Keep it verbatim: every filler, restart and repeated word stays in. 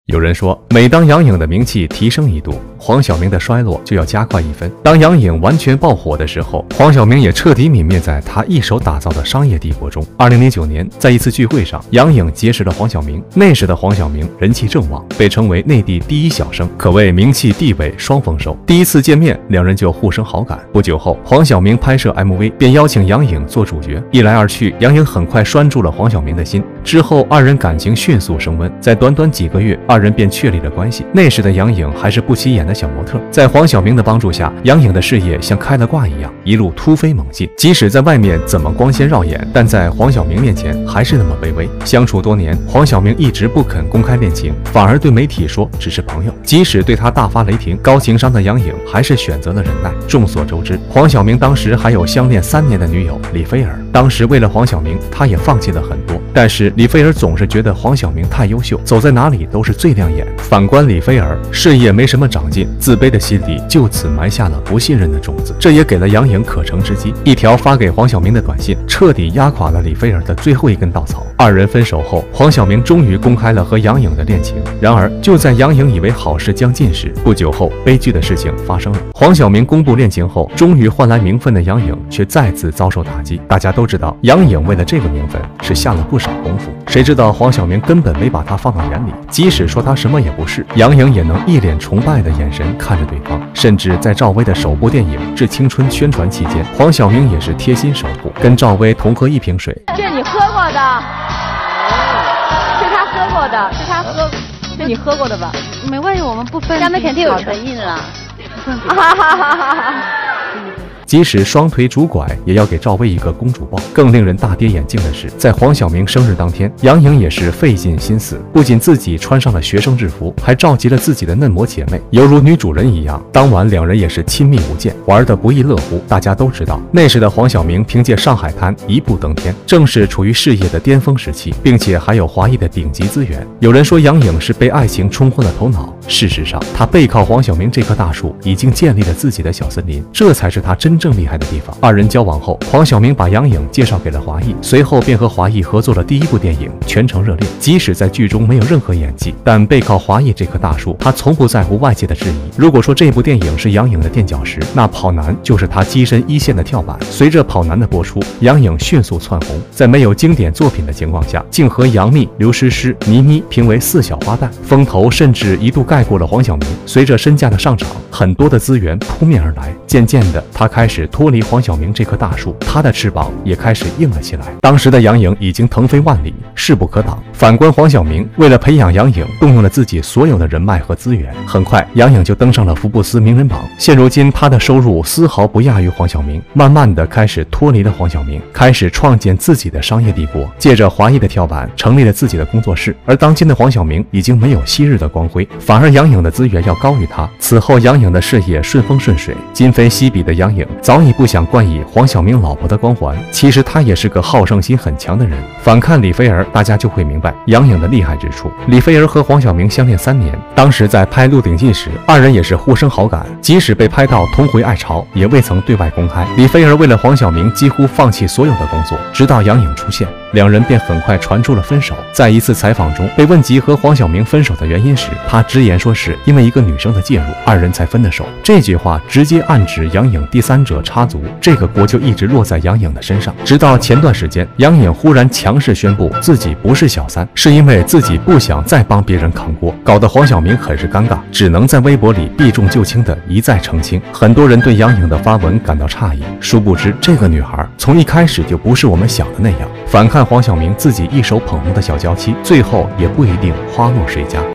有人说，每当杨颖的名气提升一度，黄晓明的衰落就要加快一分。当杨颖完全爆火的时候，黄晓明也彻底泯灭在他一手打造的商业帝国中。二零零九年，在一次聚会上，杨颖结识了黄晓明。那时的黄晓明人气正旺，被称为内地第一小生，可谓名气地位双丰收。第一次见面，两人就互生好感。不久后，黄晓明拍摄 M V， 便邀请杨颖做主角。一来二去，杨颖很快拴住了黄晓明的心。之后，二人感情迅速升温，在短短几个月，二人便确立了关系。那时的杨颖还是不起眼的小模特，在黄晓明的帮助下，杨颖的事业像开了挂一样，一路突飞猛进。即使在外面怎么光鲜耀眼，但在黄晓明面前还是那么卑微。相处多年，黄晓明一直不肯公开恋情，反而对媒体说只是朋友。即使对他大发雷霆，高情商的杨颖还是选择了忍耐。众所周知，黄晓明当时还有相恋三年的女友李菲儿。当时为了黄晓明，他也放弃了很多，但是李菲儿总是觉得黄晓明太优秀，走在哪里都是最亮眼。反观李菲儿，事业没什么长进，自卑的心里就此埋下了不信任的种子，这也给了杨颖可乘之机。一条发给黄晓明的短信，彻底压垮了李菲儿的最后一根稻草。二人分手后，黄晓明终于公开了和杨颖的恋情。然而，就在杨颖以为好事将近时，不久后悲剧的事情发生了。黄晓明公布恋情后，终于换来名分的杨颖却再次遭受打击。大家都知道，杨颖为了这个名分是下了不少功夫，谁知道黄晓明根本没把他放到眼里，即使说他什么也不是，杨颖也能一脸崇拜的眼神看着对方。甚至在赵薇的首部电影《致青春》宣传期间，黄晓明也是贴心守护，跟赵薇同喝一瓶水。 这是你喝过的，是他喝过的，是他喝，是你喝过的吧？ 没关系，我们不分。 他们肯定有唇印了。 哈哈哈哈哈！ 即使双腿拄拐，也要给赵薇一个公主抱。更令人大跌眼镜的是，在黄晓明生日当天，杨颖也是费尽心思，不仅自己穿上了学生制服，还召集了自己的嫩模姐妹，犹如女主人一样。当晚两人也是亲密无间，玩得不亦乐乎。大家都知道，那时的黄晓明凭借《上海滩》一步登天，正是处于事业的巅峰时期，并且还有华谊的顶级资源。有人说杨颖是被爱情冲昏了头脑，事实上，她背靠黄晓明这棵大树，已经建立了自己的小森林，这才是她真正厉害的地方。二人交往后，黄晓明把杨颖介绍给了华谊，随后便和华谊合作了第一部电影《全城热恋》。即使在剧中没有任何演技，但背靠华谊这棵大树，他从不在乎外界的质疑。如果说这部电影是杨颖的垫脚石，那《跑男》就是他跻身一线的跳板。随着《跑男》的播出，杨颖迅速窜红，在没有经典作品的情况下，竟和杨幂、刘诗诗、倪妮评为四小花旦，风头甚至一度盖过了黄晓明。随着身价的上涨，很多的资源扑面而来，渐渐的，他开始脱离黄晓明这棵大树，他的翅膀也开始硬了起来。当时的杨颖已经腾飞万里，势不可挡。反观黄晓明，为了培养杨颖，动用了自己所有的人脉和资源。很快，杨颖就登上了福布斯名人榜。现如今，他的收入丝毫不亚于黄晓明，慢慢的开始脱离了黄晓明，开始创建自己的商业帝国。借着华谊的跳板，成立了自己的工作室。而当今的黄晓明已经没有昔日的光辉，反而杨颖的资源要高于他。此后，杨颖的事业顺风顺水，今非昔比的杨颖早已不想冠以黄晓明老婆的光环，其实她也是个好胜心很强的人。反看李菲儿，大家就会明白杨颖的厉害之处。李菲儿和黄晓明相恋三年，当时在拍《鹿鼎记》时，二人也是互生好感，即使被拍到同回爱巢，也未曾对外公开。李菲儿为了黄晓明，几乎放弃所有的工作，直到杨颖出现，两人便很快传出了分手。在一次采访中，被问及和黄晓明分手的原因时，他直言说是因为一个女生的介入，二人才分的手。这句话直接暗指杨颖第三者插足，这个锅就一直落在杨颖的身上。直到前段时间，杨颖忽然强势宣布自己不是小三，是因为自己不想再帮别人扛锅，搞得黄晓明很是尴尬，只能在微博里避重就轻的一再澄清。很多人对杨颖的发文感到诧异，殊不知这个女孩从一开始就不是我们想的那样。反看黄晓明自己一手捧红的小娇妻，最后也不一定花落谁家。